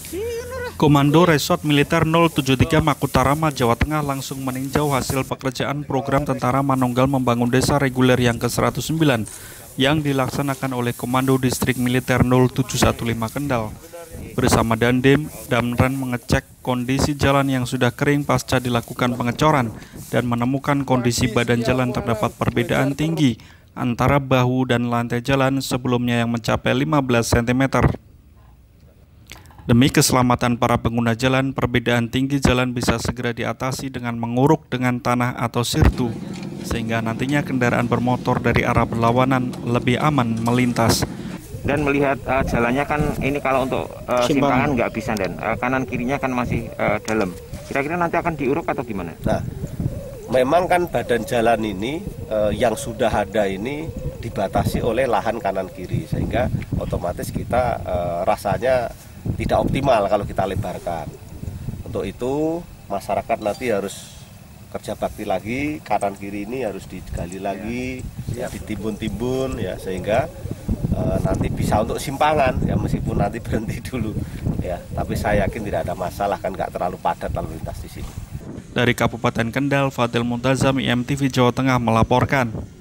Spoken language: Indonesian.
Komando Resort Militer 073 Makutarama, Jawa Tengah langsung meninjau hasil pekerjaan program Tentara Manunggal membangun desa reguler yang ke-109 yang dilaksanakan oleh Komando Distrik Militer 0715 Kendal. Bersama Dandim, Damren mengecek kondisi jalan yang sudah kering pasca dilakukan pengecoran dan menemukan kondisi badan jalan terdapat perbedaan tinggi antara bahu dan lantai jalan sebelumnya yang mencapai 15 cm. Demi keselamatan para pengguna jalan, perbedaan tinggi jalan bisa segera diatasi dengan menguruk dengan tanah atau sirtu, sehingga nantinya kendaraan bermotor dari arah berlawanan lebih aman melintas. Dan melihat jalannya kan ini kalau untuk simpangan nggak bisa, dan kanan kirinya kan masih dalam. Kira-kira nanti akan diuruk atau gimana? Nah, memang kan badan jalan ini yang sudah ada ini dibatasi oleh lahan kanan kiri, sehingga otomatis kita rasanya tidak optimal kalau kita lebarkan. Untuk itu masyarakat nanti harus kerja bakti lagi, kanan kiri ini harus digali lagi, ya, ditimbun-timbun ya, sehingga nanti bisa untuk simpangan ya, meskipun nanti berhenti dulu ya, tapi saya yakin tidak ada masalah, kan nggak terlalu padat lalu lintas di sini. Dari Kabupaten Kendal, Fadil Muntazam, IMTV Jawa Tengah melaporkan.